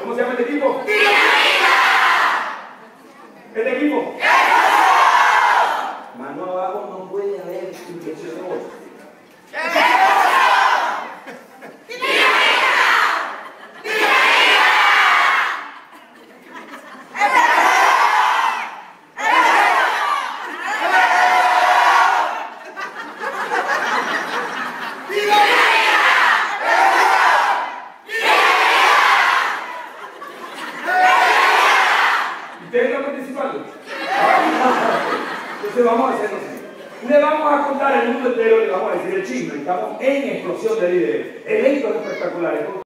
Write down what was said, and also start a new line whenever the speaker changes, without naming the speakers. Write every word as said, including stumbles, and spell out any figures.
¿Cómo se llama este equipo? ¿Este equipo? Mano abajo no puede haber inflexión de voz. ¿Ustedes están participando? Entonces vamos a hacerlo así. Le vamos a contar el mundo entero, le vamos a decir el chisme. Estamos en explosión de líderes. Eventos espectaculares.